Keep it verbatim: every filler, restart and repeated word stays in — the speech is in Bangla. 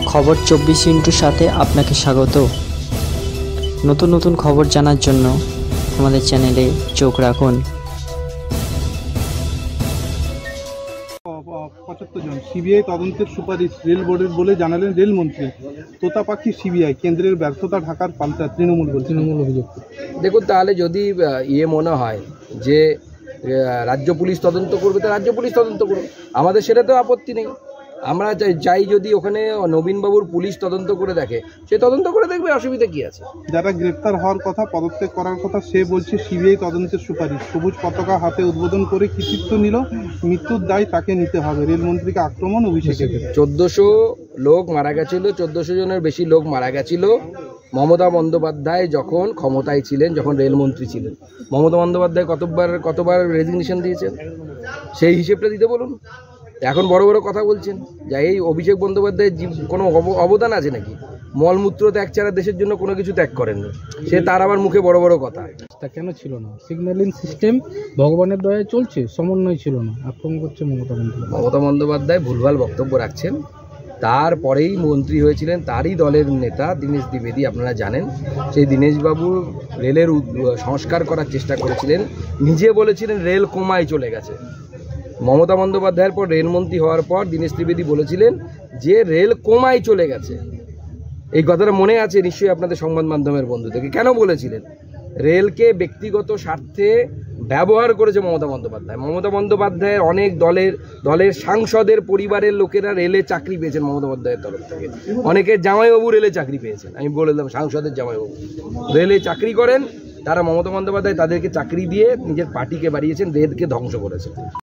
খবর চব্বিশ ইন্টুর সাথে আপনাকে স্বাগত। নতুন নতুন খবর জানার জন্য আমাদের চ্যানেলে চোখ রাখুন। পঁচাত্তর জন সিবিআই তদন্তের সুপারিশ রেল বোর্ডের বলে জানালেন রেলমন্ত্রী। তোতা পাখি সিবিআই কেন্দ্রের ব্যর্থতা ঢাকার পাল্টা তৃণমূল বলছে তৃণমূল অভিযোগ। দেখুন, তাহলে যদি ইয়ে মনে হয় যে রাজ্য পুলিশ তদন্ত করবে, তো রাজ্য পুলিশ তদন্ত করবে, আমাদের সেটাতেও আপত্তি নেই। আমরা চাই যদি ওখানে নবীনবাবুর পুলিশ তদন্ত করে দেখে, সে তদন্ত করে দেখবে, অসুবিধা কি আছে। যারা গ্রেপ্তার হওয়ার কথা, পদত্যাগ করার কথা, সে বলছে সিবিআই তদন্তের সুপারিশ। সবুজ পতাকা হাতে উদ্বোধন করে কৃতিত্ব নিল, মৃত্যুর দায় তাকে নিতে হবে। রেলমন্ত্রীকে আক্রমণ অভিষেকের। চোদ্দশো লোক মারা গেছিল, চোদ্দশো জনের বেশি লোক মারা গেছিল মমতা বন্দ্যোপাধ্যায় যখন ক্ষমতায় ছিলেন, যখন রেলমন্ত্রী ছিলেন। মমতা বন্দ্যোপাধ্যায় কতবার কতবার রেজিগনেশন দিয়েছেন, সেই হিসেবটা দিতে বলুন। এখন বড় বড় কথা বলছেন, যা এই অভিষেক বন্দ্যোপাধ্যায়ের কোনো অবদান আছে নাকি? মলমূত্র ত্যাগ ছাড়া দেশের জন্য কোনো কিছু ত্যাগ করেননি, সে তার আবার মুখে বড় বড় কথা। তা কেন ছিল না? সিগন্যালিং সিস্টেম ভগবানের দয়ায় চলছে, সমন্বয় ছিল না, আক্রমণ করছে মমতা বন্দ্যোপাধ্যায়। মমতা বন্দ্যোপাধ্যায় ভুলভাল বক্তব্য রাখছেন। তারপরেই মন্ত্রী হয়েছিলেন তারই দলের নেতা দীনেশ দ্বিবেদী, আপনারা জানেন। সেই দীনেশবাবু রেলের সংস্কার করার চেষ্টা করেছিলেন, নিজে বলেছিলেন রেল কোমায় চলে গেছে। মমতা বন্দ্যোপাধ্যায়ের পর রেলমন্ত্রী হওয়ার পর দীনেশ ত্রিবেদী বলেছিলেন যে রেল কোমায় চলে গেছে। এই কথাটা মনে আছে নিশ্চয়ই আপনাদের সংবাদ মাধ্যমের বন্ধু থেকে। কেন বলেছিলেন? রেলকে ব্যক্তিগত স্বার্থে ব্যবহার করেছে মমতা বন্দ্যোপাধ্যায়। মমতা বন্দ্যোপাধ্যায়ের অনেক দলের দলের সাংসদের পরিবারের লোকেরা রেলে চাকরি পেয়েছেন মমতা বন্দ্যোপাধ্যায়ের তরফ থেকে। অনেকের জামাইবাবু রেলে চাকরি পেয়েছেন, আমি বলে দিলাম সাংসদের জামাইবাবু রেলে চাকরি করেন। তারা মমতা বন্দ্যোপাধ্যায় তাদেরকে চাকরি দিয়ে নিজের পার্টিকে বাড়িয়েছেন, রেলকে ধ্বংস করেছেন।